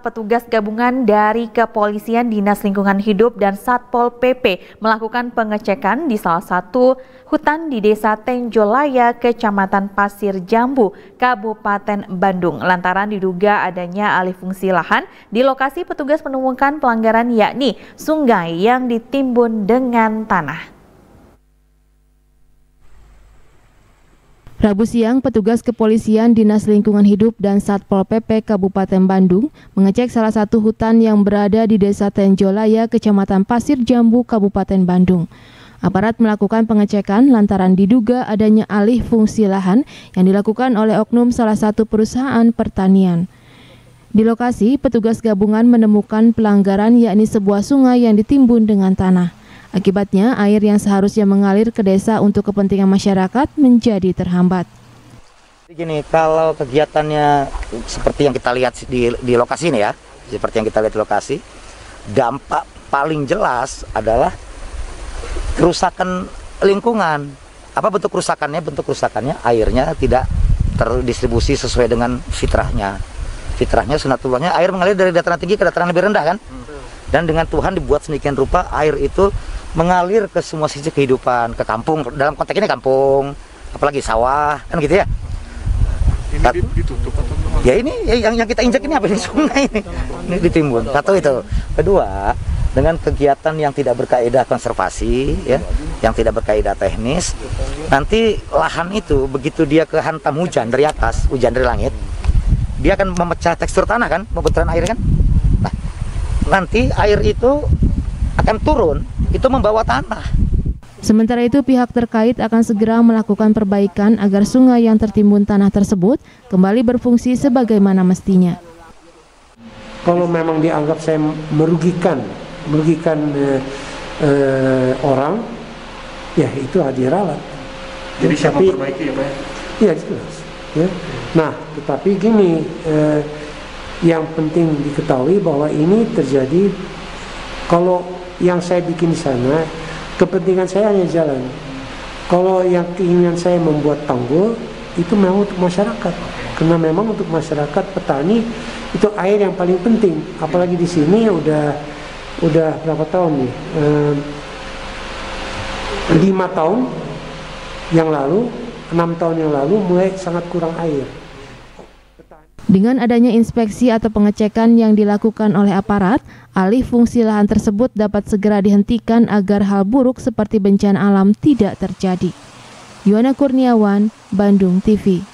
petugas gabungan dari Kepolisian, Dinas Lingkungan Hidup, dan Satpol PP melakukan pengecekan di salah satu hutan di Desa Tenjolaya, Kecamatan Pasir Jambu, Kabupaten Bandung. Lantaran diduga adanya alih fungsi lahan, di lokasi petugas menemukan pelanggaran yakni sungai yang ditimbun dengan tanah. Rabu siang, petugas Kepolisian, Dinas Lingkungan Hidup, dan Satpol PP Kabupaten Bandung mengecek salah satu hutan yang berada di Desa Tenjolaya, Kecamatan Pasir Jambu, Kabupaten Bandung. Aparat melakukan pengecekan lantaran diduga adanya alih fungsi lahan yang dilakukan oleh oknum salah satu perusahaan pertanian. Di lokasi, petugas gabungan menemukan pelanggaran yakni sebuah sungai yang ditimbun dengan tanah. Akibatnya, air yang seharusnya mengalir ke desa untuk kepentingan masyarakat menjadi terhambat. Gini, kalau kegiatannya seperti yang kita lihat di lokasi ini ya, seperti yang kita lihat di lokasi, dampak paling jelas adalah kerusakan lingkungan. Apa bentuk kerusakannya? Bentuk kerusakannya airnya tidak terdistribusi sesuai dengan fitrahnya. Fitrahnya, sunatullahnya, air mengalir dari dataran tinggi ke dataran lebih rendah kan? Dan dengan Tuhan dibuat sedemikian rupa air itu mengalir ke semua sisi kehidupan, ke kampung, dalam konteks ini kampung, apalagi sawah, kan gitu ya. Ini ditutup atau ya ini yang kita injak ini apa ini sungai ini ditimbun. Satu itu. Kedua, dengan kegiatan yang tidak berkaidah konservasi ya, yang tidak berkaidah teknis, nanti lahan itu begitu dia kehantam hujan dari atas, hujan dari langit, dia akan memecah tekstur tanah kan, pembekuan air kan. Nah, nanti air itu akan turun, itu membawa tanah. Sementara itu, pihak terkait akan segera melakukan perbaikan agar sungai yang tertimbun tanah tersebut kembali berfungsi sebagaimana mestinya. Kalau memang dianggap saya merugikan orang, ya itu diralat. Jadi siapa perbaiki ya Pak? Iya jelas. Ya. Nah, tetapi gini, yang penting diketahui bahwa ini terjadi kalau yang saya bikin di sana, kepentingan saya hanya jalan. Kalau yang keinginan saya membuat tanggul, itu memang untuk masyarakat. Karena memang untuk masyarakat petani itu air yang paling penting. Apalagi di sini udah berapa tahun nih? 5 tahun yang lalu, 6 tahun yang lalu mulai sangat kurang air. Dengan adanya inspeksi atau pengecekan yang dilakukan oleh aparat, alih fungsi lahan tersebut dapat segera dihentikan agar hal buruk seperti bencana alam tidak terjadi. Yuwana Kurniawan, Bandung TV.